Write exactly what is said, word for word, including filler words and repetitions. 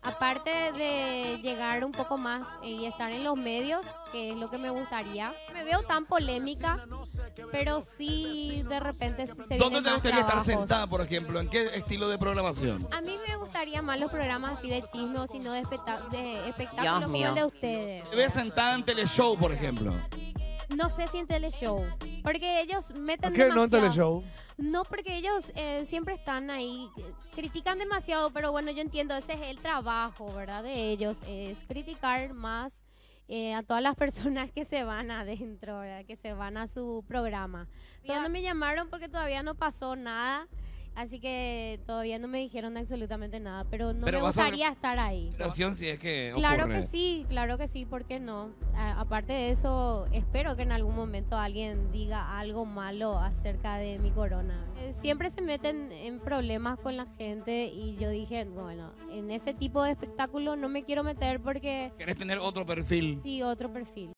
Aparte de llegar un poco más y estar en los medios, que es lo que me gustaría. Me veo tan polémica, pero sí de repente sí se ¿Dónde vienen te más gustaría estar trabajos. sentada, por ejemplo? ¿En qué estilo de programación? A mí me gustaría más los programas así de chisme o sino de, espectá- de Dios espectáculos como mío. el de ustedes. ¿Te ves sentada en teleshow, por ejemplo? No sé si en teleshow, porque ellos meten ¿Por qué no en demasiado. teleshow? No, porque ellos eh, siempre están ahí, eh, critican demasiado, pero bueno, yo entiendo, ese es el trabajo, ¿verdad? De ellos, es criticar más eh, a todas las personas que se van adentro, ¿verdad? Que se van a su programa. Todavía no me llamaron porque todavía no pasó nada, así que todavía no me dijeron absolutamente nada, pero no Pero me vas a gustaría estar ahí. Operación si es que Claro ocurre. que sí, claro que sí, ¿por qué no? A- aparte de eso, espero que en algún momento alguien diga algo malo acerca de mi corona. Eh, siempre se meten en problemas con la gente y yo dije, bueno, en ese tipo de espectáculo no me quiero meter porque ¿Querés tener otro perfil? sí, otro perfil.